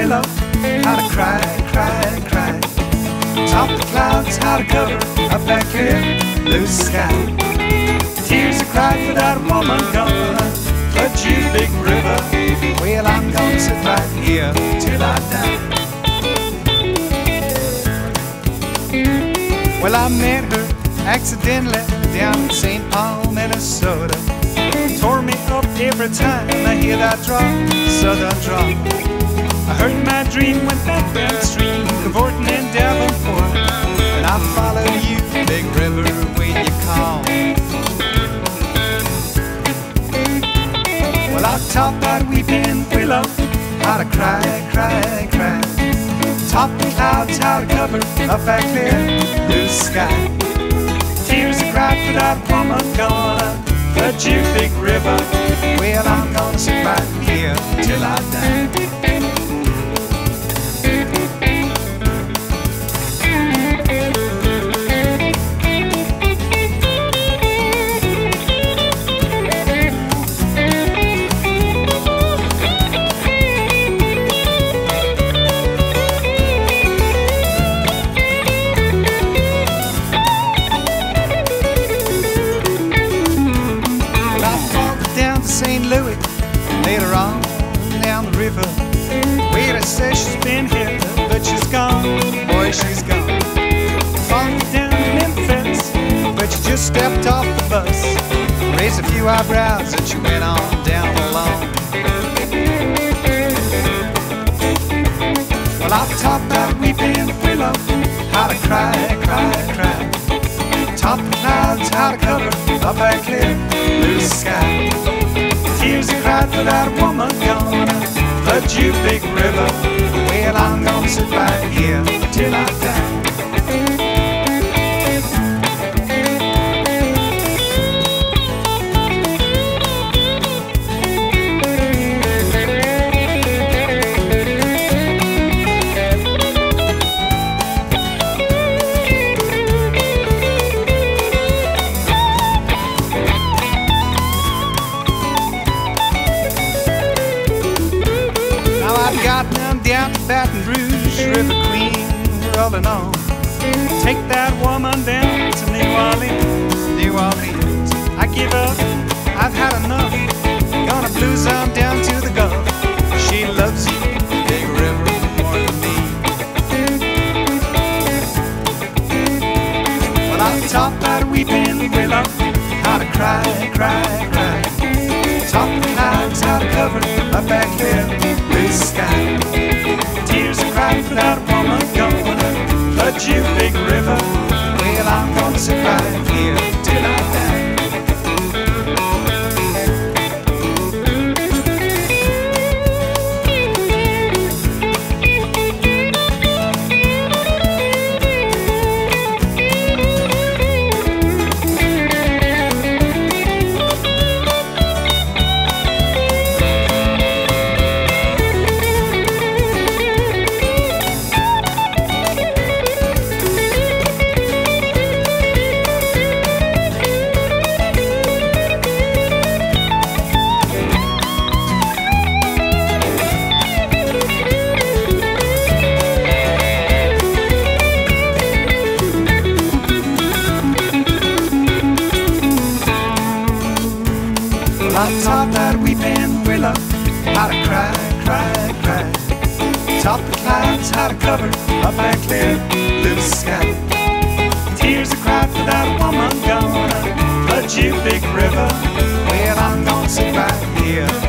willow, how to cry, cry, cry. Top the clouds, how to cover up that clear blue sky. Tears I cried for that woman gonna flood you, big river. Well, I'm gonna sit right here till I die. Well, I met her accidentally down in St. Paul, Minnesota. Tore me up every time I hear that draw, southern draw. I heard my dream went back downstream, cavorting in Davenport, and I follow you, big river, when you call. Well, I taught that weeping willow how to cry, cry, cry. Top the clouds, how to cover up that clear blue sky. Tears I cried for that woman gonna flood you, big river. Well, I'm gonna sit right here till I die. St. Louis, later on down the river. Wait, I say she's been here, but she's gone. Boy, she's gone. Followed down to Memphis, but she just stepped off the bus. Raised a few eyebrows and she went on down alone. Well, I've taught that weeping willow how to cry, cry, cry. Top the clouds, how to cover up that clear blue sky. Tears I cried for that woman gonna flood you, big river. Well, I'm gonna sit right here till I die. Down to Baton Rouge, River Queen, rolling on. Take that woman down to New Orleans, New Orleans. I give up, I've had enough. Gonna blues on down to the Gulf. She loves you, big river, more than me. Well, I've taught that weeping willow how to cry, cry, cry. Top the clouds, how to cover up that clear blue sky. Tears I cried for that woman gonna flood you, big river. Well, I'm gonna sit right here till I die. I taught that weeping willow how to cry, cry, cry. Top the clouds, how to cover up that clear blue sky. Tears I cried for that woman gonna flood you, big river. Well, I'm gonna sit right here